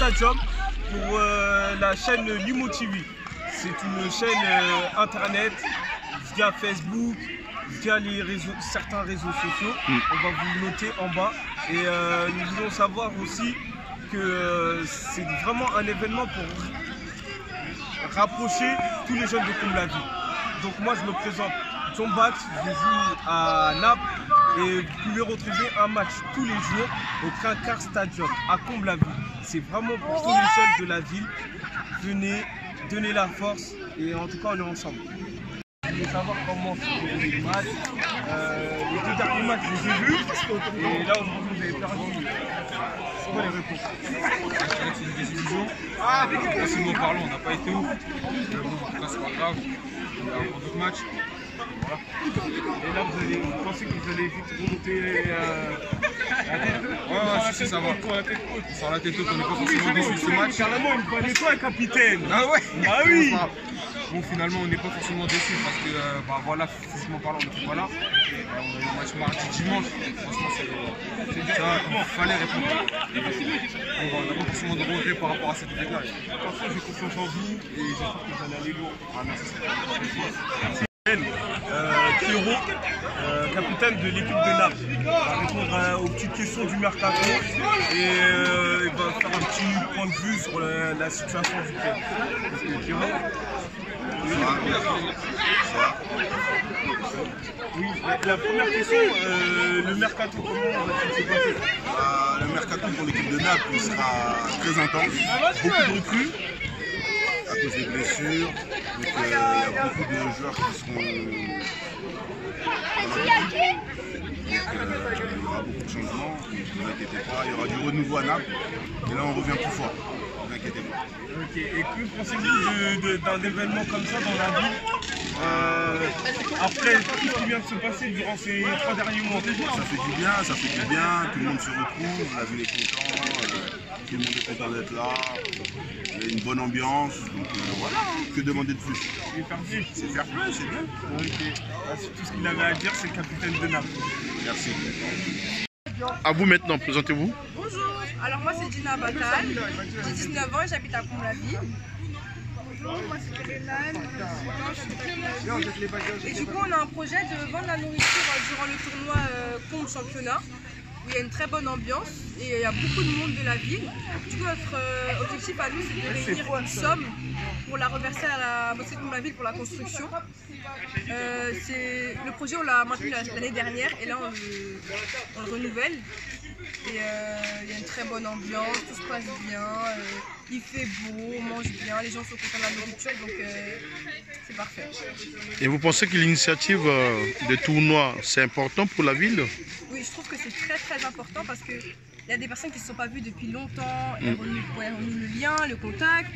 Stadium pour la chaîne Limo TV. C'est une chaîne internet via Facebook, via certains réseaux sociaux. On va vous le noter en bas. Et nous voulons savoir aussi que c'est vraiment un événement pour rapprocher tous les jeunes de Comble-la-Ville. Donc moi je me présente John Bax, je joue à Naples et vous pouvez retrouver un match tous les jours au Trinquart Stadium à Comble-la-Ville. C'est vraiment pour tous les jeunes de la ville. Venez, donnez la force et en tout cas on est ensemble. Je voulais savoir comment se déroulent les matchs. Les 2 derniers matchs je les ai vus et là aujourd'hui vous avez perdu. C'est quoi les réponses? C'est une désillusion. Offensivement parlant, on n'a pas été ouf. Mais bon, en tout cas, c'est pas grave. On a encore d'autres matchs. Voilà. Et là, vous pensez que vous allez vite remonter la tête? Ouais, si, ça va. Sans la tête haute, on n'est pas forcément déçus de ce match. Carrément, une bonne étoile, capitaine. Ah ouais. Ah oui. Bon, finalement, on n'est pas forcément déçus parce que, voilà, physiquement parlant, on n'était pas là. On a eu un match mardi, dimanche. Franchement, ça, il fallait répondre. On n'a pas forcément de regrets par rapport à cette défaite-là. Attention, j'ai confiance en vous et j'espère que vous allez aller loin. Ah, merci. Pierrot, capitaine de l'équipe de Naples, va répondre aux petites questions du mercato et il va faire un petit point de vue sur la situation du club. Pierrot. Oui, la première question, le mercato, comment va-t-il se passer? Le mercato pour l'équipe de Naples il sera très intense, beaucoup de recrues à cause des blessures, donc il y a beaucoup de joueurs qui seront dans la équipe. Donc il y aura beaucoup de changements, ne vous inquiétez pas, il y aura du renouveau à Naples et là on revient plus fort, ne vous inquiétez pas. Ok, et que pensez-vous d'un événement comme ça dans la ville après tout ce qui vient de se passer durant ces 3 derniers mois? Ça fait du bien, tout le monde se retrouve, la ville est contente, tout le monde est content d'être là, il y a une bonne ambiance, donc voilà, que demander de plus? C'est fair play, c'est bien. Ok, c'est tout ce qu'il avait à dire, c'est le capitaine de Naples. Merci. À vous maintenant, présentez-vous. Bonjour, alors moi c'est Gina Batal, j'ai 19 ans et j'habite à Comble-la-Ville. Bonjour, moi c'est Kérénane, et du coup on a un projet de vendre la nourriture durant le tournoi Comble Championnat, où il y a une très bonne ambiance et il y a beaucoup de monde de la ville. Du coup notre objectif à nous c'est de réunir une somme pour la reverser à la mosquée de Comble-la-Ville pour la construction. Le projet on l'a maintenu l'année dernière et là on le renouvelle. Et il y a une très bonne ambiance, tout se passe bien, il fait beau, on mange bien, les gens sont contents de la nourriture, donc c'est parfait. Et vous pensez que l'initiative des tournois, c'est important pour la ville? Oui, je trouve que c'est très très important parce qu'il y a des personnes qui ne se sont pas vues depuis longtemps, elles renouent le lien, le contact.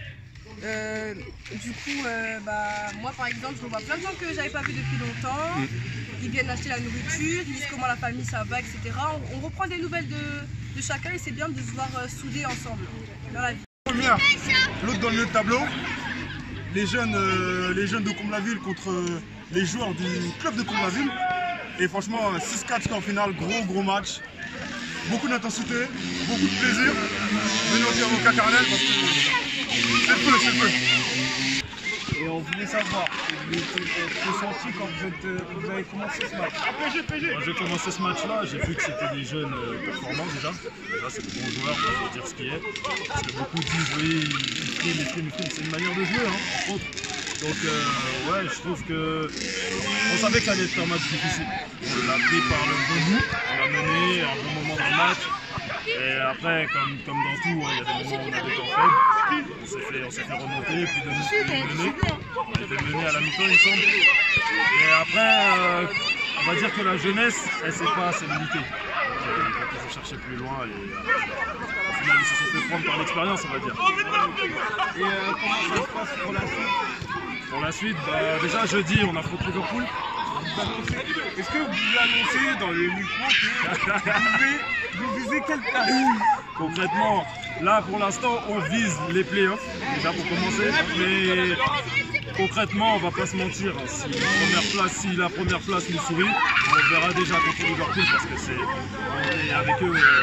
Du coup, moi par exemple, je vois plein de gens que j'avais pas vu depuis longtemps. Ils viennent acheter la nourriture, ils disent comment la famille ça va, etc. On reprend des nouvelles de chacun et c'est bien de se voir soudés ensemble dans la vie. L'autre dans le milieu de tableau, les jeunes de Comble-la-Ville contre les joueurs du club de Comble-la-Ville. Et franchement, 6-4 score final, gros match. Beaucoup d'intensité, beaucoup de plaisir. Venez au dire au Cacarnel parce que c'est le feu. Et on voulait savoir, vous êtes ressenti quand vous avez commencé ce match? Quand j'ai commencé ce match-là, j'ai vu que c'était des jeunes performants déjà. Déjà, c'est des bons joueurs, il faut dire ce qui est. Parce que beaucoup disent, oui, ils filment, c'est une manière de jouer, entre autres. Donc, ouais, je trouve que on savait que ça allait être un match difficile. On l'a pris par le bon bout, on l'a mené à un bon moment dans le match. Et après, comme dans tout, il y a des moments où on a des temps faibles. On s'est fait remonter, puis de mener. On était mené à la mi-temps, il me semble. Et après, on va dire que la jeunesse, elle ne sait pas ses limités. Donc, il faut chercher plus loin. Et au final, ils se sont fait prendre par l'expérience, on va dire. Et comment ça se passe pour la suite? Pour la suite, déjà jeudi, on affronte Liverpool. Est-ce que vous annoncez dans les micros que vous visez quelle place? Concrètement, là pour l'instant, on vise les playoffs, déjà pour commencer. Mais concrètement, on va pas se mentir. Si la première place nous sourit, on verra déjà contre Liverpool parce que on est avec eux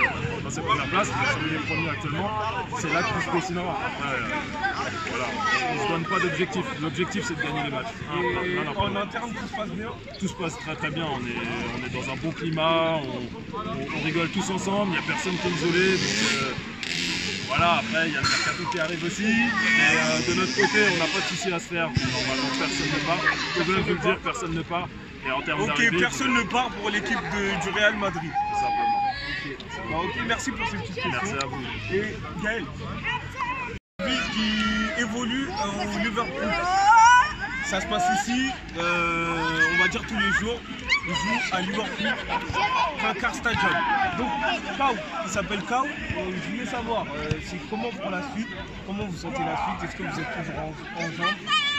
dans cette première place, ils sont les premiers actuellement. C'est là que tout se dessinera. Après, voilà, on ne se donne pas d'objectif. L'objectif, c'est de gagner les matchs. Et en interne, tout se passe bien? Tout se passe très très bien. On est dans un bon climat, on rigole tous ensemble, il n'y a personne qui est isolé. Donc, voilà, après il y a le mercato qui arrive aussi, mais de notre côté on n'a pas de soucis à se faire, normalement personne ne part, je veux le dire, personne ne part, et en termes Ok, personne ne part pour l'équipe du Real Madrid. Simplement. Bah, ok, merci pour ces petites questions. Merci à vous. Et Gaël, qui évolue au Liverpool, ça se passe ici, on va dire tous les jours, il joue à Liverpool, Car Stadium. Donc, Kao, il s'appelle Kao. Je voulais savoir, c'est comment pour la suite, comment vous sentez la suite, est-ce que vous êtes toujours en jambes?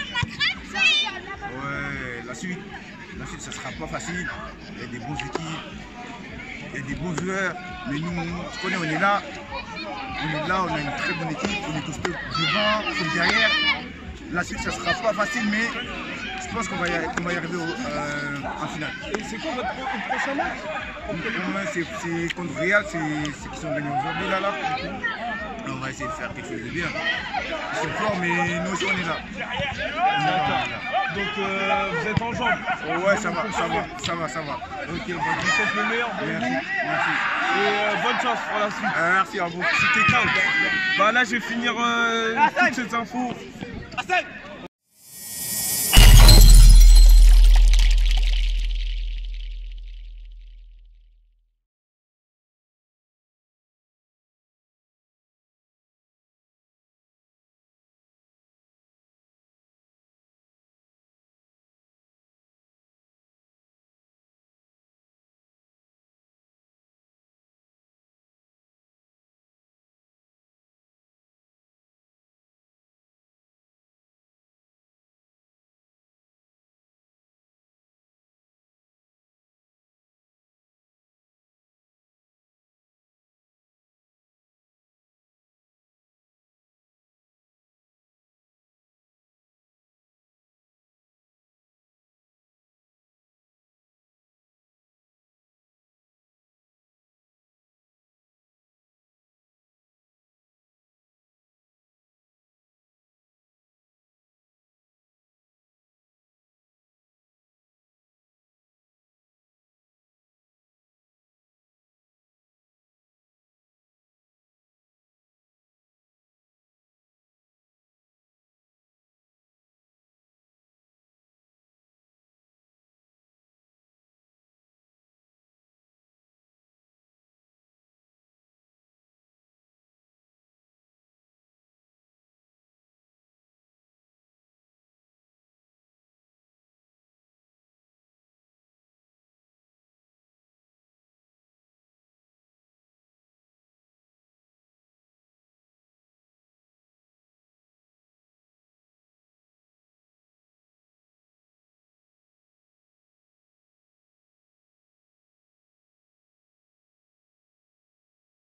Ouais, la suite, ça sera pas facile. Il y a des bonnes équipes, il y a des bons joueurs, mais nous, tu connais, on est là, on a une très bonne équipe, on est costé devant, comme derrière. La suite, ça sera pas facile, mais je pense qu'on va y arriver en finale. Et c'est quoi votre prochain match? C'est contre Real, c'est ceux qui sont venus aujourd'hui là. On va essayer de faire quelque chose de bien. Ils sont forts, mais nous aussi on est là. Donc vous êtes en jambes? Ouais, ça va. Ok, bah, je vous souhaite le meilleur. Merci. Et bonne chance pour la suite. Merci à vous. C'était Kao. Bah là je vais finir toutes ces infos